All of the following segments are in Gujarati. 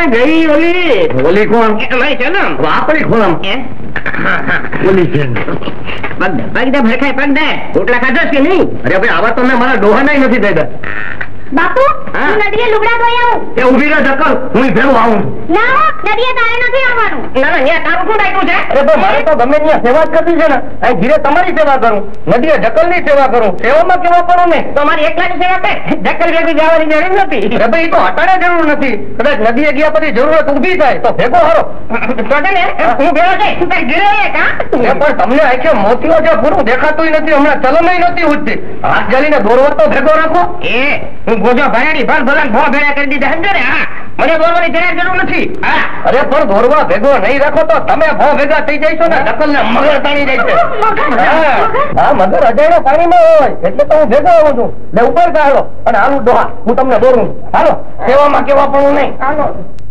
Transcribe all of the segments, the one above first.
ગઈ ઓલી. ઓલી કોણ? અમારી ચલમ. આપણી ખોલમ. ઓલી છે. પગ દે ભરખાય પગ દે. રોટલા ખાધો કે નહીં? અરે ભાઈ આવા તો મેં મારા ડોહાના નથી દેતા. બાપુ હું નદીએ લુગડા ધોઈ આવું. એ ઉભી રહે ઢકલ, હું ભેળું આવું. ના નદીએ તારે નથી આવવાનું. ના ના ત્યાં તારું શું રાખ્યું છે? અરે ભાઈ મારે તો ગમે ત્યાં સેવા જ કરવી છે ને. અહીં ધીરે તમારી સેવા કરું, નદીએ ઢકલની સેવા કરું. સેવામાં કેવા પડો ને. તમારી એકલાની સેવા કર. ઢક્કલ ભેગી જવાની જરૂર નથી. અરે ભાઈ એ તો અટાણે જરૂર નથી. કદાચ નદીએ ગયા પછી જરૂરત ઊભી થાય તો ભેગો હારો. તો છે ને હું ભેગો છે. તું તારી ઘરે કા? પણ તમને આખે મોતીઓ છે પૂરું દેખાતું નથી. હમણાં ચલમ નથી ઉઠતી. હાથ જાલીને દોરવા તો ભેગો રાખો. એ હું ગોજો ભરાડી ભલ ભલન ભો ભેળા કરી દીધા સમજો ને. હા મને બોલવાની જરા જરૂર નથી. હા અરે પણ દોરવા ભેગો નહીં રાખો તો તમે ભો ભેગા થઈ જઈશો ને. ઢકલ ને મગર તાણી જાય છે. હા મગર અજાણ્યો પાણીમાં હોય એટલે તો હું ભેગો આવું છું. લે ઉપર કાઢો અને હાલું ડોહા હું તમને દોરું. હાલો સેવામાં કેવા પણ નહીં. હાલો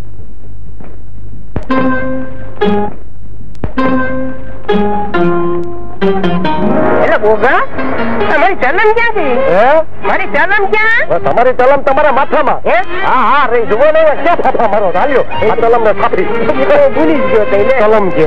એટલે બોગા મારી ચલમ ક્યાં છે? મારી ચલમ ક્યાં? તમારી ચલમ તમારા માથામાં. હા હા રે જુઓ ને ક્યાં ફાફા મારો ચાલ્યો. આ ચલમ ને ફાફી ભૂલી જ ગયો ચલમ છે.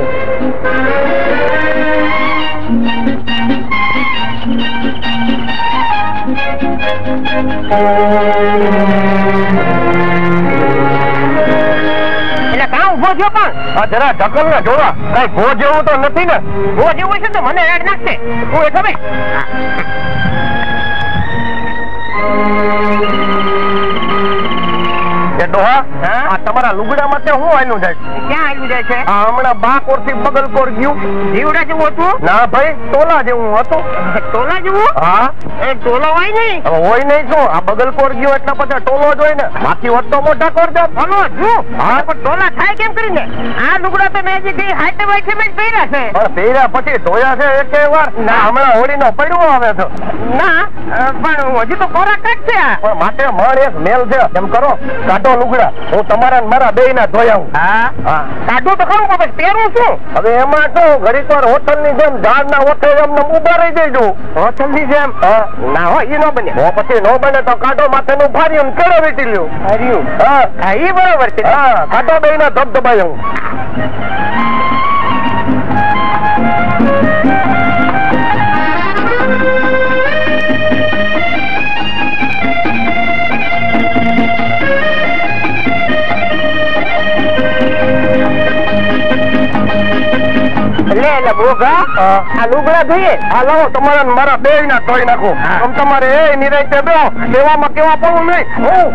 એટલે કાં ઉભો થયો પણ? આ જરા ઢકલ ને જોવા કઈ ભો જેવું તો નથી ને. ઉભો જેવું છે તો મને રેડ નાખશે. હું એઠો ભાઈ. ડોહા આ તમારા લુગડા માટે શું આયલું જાય? ક્યાં આવ્યું જાય છે? આ હમણાં બાકોર થી બગલકોર ગયું. જીવડા જેવું હતું? ના ભાઈ ટોલા જેવું હતું. ટોલા જેવું? હા એ ટોલો હોય નહીં. હવે હોય નહીં શું? આ બગલકોર ગયું એટલે પછી ટોલો જ હોય ને. બાકી હોત તો મોટા કોર જાત. હલો જો હા પણ ટોલા થાય કેમ કરીને? આ લુગડા તો મેં જે કઈ હાઈટ વાઈટ મેં પહેર્યા છે. પણ પહેર્યા પછી ધોયા છે એક વાર? ના હમણાં હોળીનો પડ્યો આવે છે. ના પણ હજી તો ખોરાક જ છે. પણ માટે મળ એક મેલ છે. એમ કરો કાઢો લુગડા, હું તમારા મારા બે ના ધોયા હું. હા હા કાઢું તો ખરું પણ પહેરું શું? હવે એમાં શું ઘડીક વાર હોટલ ની જેમ ઝાડ ના ઓઠે એમને ઉભા રહી જઈજો. હોટલ ની જેમ? ના હોય એ ન બને. પછી ન બને તો કાઢો માથે નું ફાર્યું કેળો વીટી લ્યો. ફાર્યું? હા એ બરોબર છે. હા કાઢો બે ના ધબધબાયું. લે બોગા આ લુગડા જોઈએ. હાલો તમારા મારા બે ના ધોઈ નાખો. તમારે એ નિરાંતે બે સેવામાં કેવા પડવું નહીં.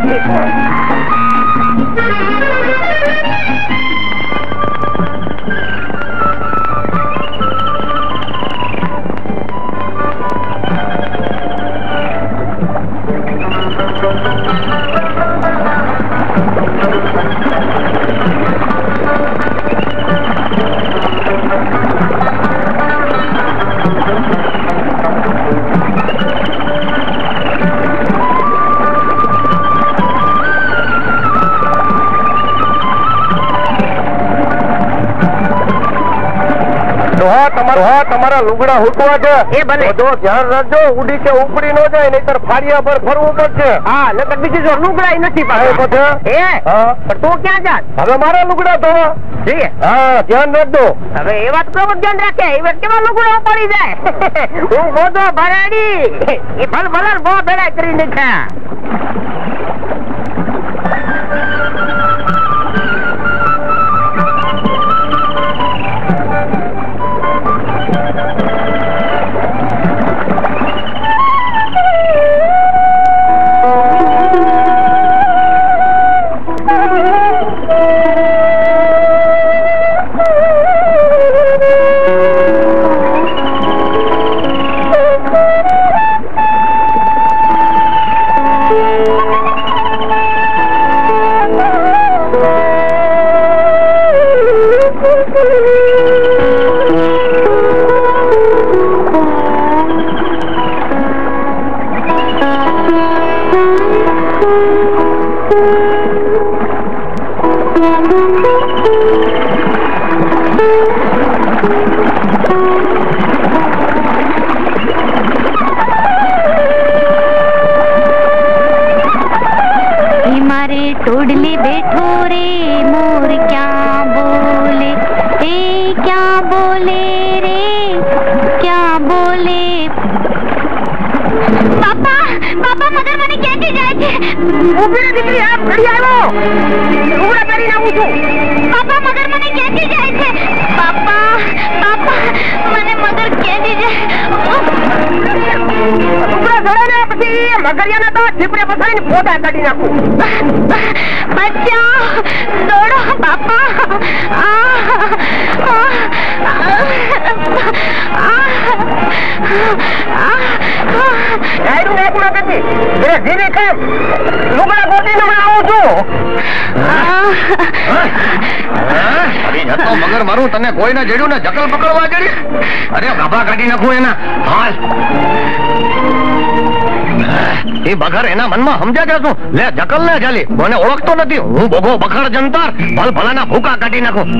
તમારા લુગડા હુકવા છે એ બને. જો ધ્યાન રાખજો ઉડી કે ઉપડી ન જાય નહીતર ફારિયા પર ફરવું પડશે. હા નકર બીજું જો લુગડા નથી પાછા. એ હા પણ તું ક્યાં જાત? હવે મારા લુગડા ધોવા. જોઈએ હા ધ્યાન રાખજો. હવે એ વાત તો ધ્યાન રાખે. એ વાત કેવા લુગડા પડી જાય. હું ગોદો ભરાડી એ ભલ ભલન બહુ ભેળા કરી નાખ્યા. मारे टोडले बैठो रे ઉભી રે દીકરી, આ ઘડી આવ્યો. લુગડા પહેરીને આવું છું. બાપા મગર મને ખેંચી જાય છે. બાપા બાપા મને મગર ખેંચી જાય. લુગડા ધોળે ને પછી મગરિયાને તો ચીપડે પસારીને પોતા કાઢી નાખું. બચાવ, દોડો બાપા. ડાયરું નાખમાં પછી ધીરે ધીરે કેમ લુગડા ગોતીને હું આવું છું. મગર મારું તને કોઈને જડ્યું ને જકલ પકડવા જડી. અરે ગાભા કાઢી નાખું એના. હાલ એ બગર એના મનમાં સમજ્યા કે શું? લે જકલ ને ચાલી, મને ઓળખતો નથી. હું ભોગો બખડ જંતર ભલ ભલાના ભૂકા કાઢી નાખું.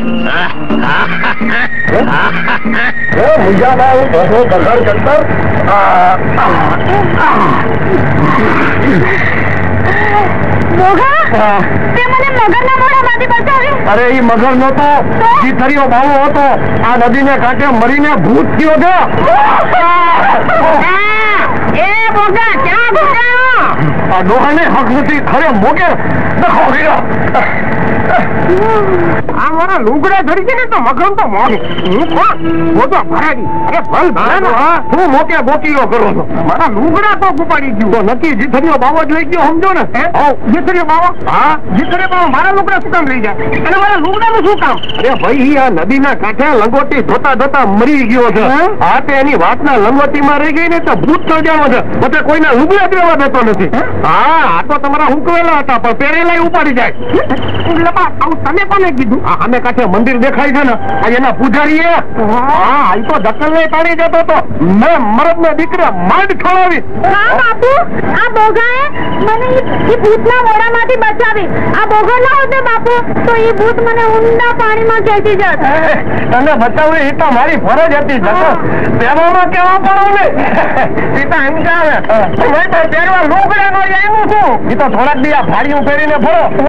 મોગા, તે મને મગરના મોઢામાંથી બચાવ્યો. અરે ઈ મગર નતો, જીથરીયો બાવો હતો. આ નદીને કાંઠે મરીને ભૂત થયો છે. એ બોગા ક્યાં ભૂખ્યો? આ ડોહાને હક નથી. ખરે મોકે નખો વીરો. આ મારા લુગડા ધરી છે ને તો મગર તો મોગે. હું કોણ? બોતો ભરાડી. અરે ભલ ભલાનો હું મોકે ગોતીલો કરો છો. મારા લુગડા તો ઉપાડી ગયું. તો નક્કી જીથરીયો બાવો જ લઈ ગયો, સમજો ને? જીતરે બાવો? હા, જીતરે બાવો મારા લુગડા શું કામ લઈ જાય? અને મારા લુગડાનું શું કામ? અરે ભાઈ, આ નદીના કાંઠે લંગોટી ધોતા ધોતા મરી ગયો છે. આ તે એની વાતના લંગોટીમાં રહી ગઈ ને તો ભૂત સર્જાણો છે. બધે કોઈના લુગડા દેવા દેતો નથી. હા, આ તો તમારા હુંકવેલા હતા, પણ પહેરેલા ઉપાડી જાય. આવું તમે કોને કીધું? અમે કાંઠે મંદિર દેખાય છે ને, આ એના પૂજારી. હા, આ તો દકલ ને તાળી જતો હતો. મેં મરદ ના દીકરા માંડ ખોળાવી. હા બાપુ, આ બોગાએ મને ઈ ભૂતના મોઢામાંથી બચાવી. આ બોગો ના હોતે બાપુ તો ઈ ભૂત મને ઊંડા પાણીમાં ખેંચી જત. તને બચાવવી એ તો મારી ફરજ હતી. પહેરવામાં કેવા પડો ને એ તો સમજાવે. પહેરવા લુગડા નો આવ્યું છું. એ તો થોડાક દી આ ભાડીયું પહેરીને ફરો.